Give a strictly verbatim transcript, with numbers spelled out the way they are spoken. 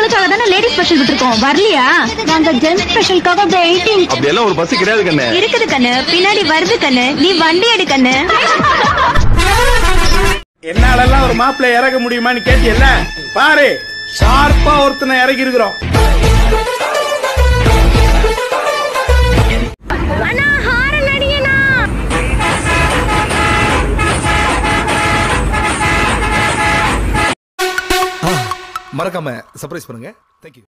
தங்கச்சால தானே lady special விட்டுருக்கோம், வரலையா? நாங்க ஜென்ஸ் ஸ்பெஷலுக்காக வெயிட்டிங். அப்படி எல்லாம் ஒரு பஸ் கிடையாது கண்ணு. இருக்குது கண்ணு, பின்னாடி வருது கண்ணு, நீ வண்டி எடு கண்ணு. என்னாலெல்லாம் ஒரு மாப்பிள்ளை இறக்க முடியுமான்னு கேட்டியல்ல, பாரு ஷார்ப்பா ஒருத்தனை இறக்கி இருக்கிறோம். மறக்காம சர்ப்ரைஸ் பண்ணுங்க. தேங்க்யூ.